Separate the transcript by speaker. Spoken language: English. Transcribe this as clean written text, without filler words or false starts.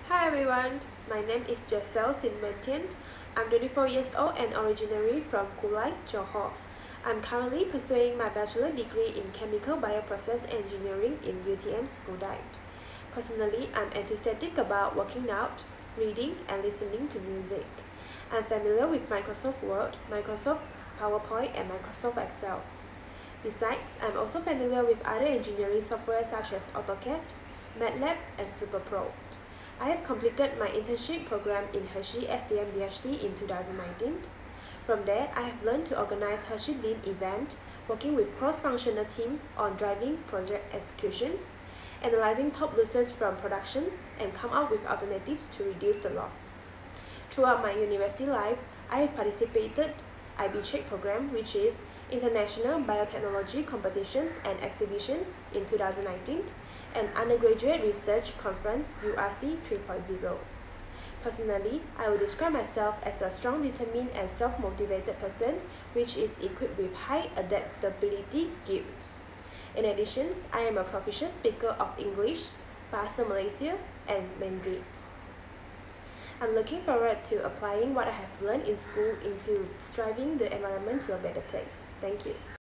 Speaker 1: Hi everyone, my name is Jeselle Sinmentian. I'm 24 years old and originally from Kulai, Johor. I'm currently pursuing my bachelor degree in Chemical Bioprocess Engineering in UTM Skudai. Personally, I'm enthusiastic about working out, reading and listening to music. I'm familiar with Microsoft Word, Microsoft PowerPoint and Microsoft Excel. Besides, I'm also familiar with other engineering software such as AutoCAD, MATLAB and SuperPro. I have completed my internship program in Hershey STM DHT in 2019. From there, I have learned to organize Hershey Lean event, working with cross-functional team on driving project executions, analyzing top losses from productions, and come up with alternatives to reduce the loss. Throughout my university life, I have participated IB Check program, which is International Biotechnology Competitions and Exhibitions in 2019, and Undergraduate Research Conference URC 3.0. Personally, I would describe myself as a strong, determined, and self-motivated person, which is equipped with high adaptability skills. In addition, I am a proficient speaker of English, Bahasa Malaysia, and Mandarin. I'm looking forward to applying what I have learned in school into striving the environment to a better place. Thank you.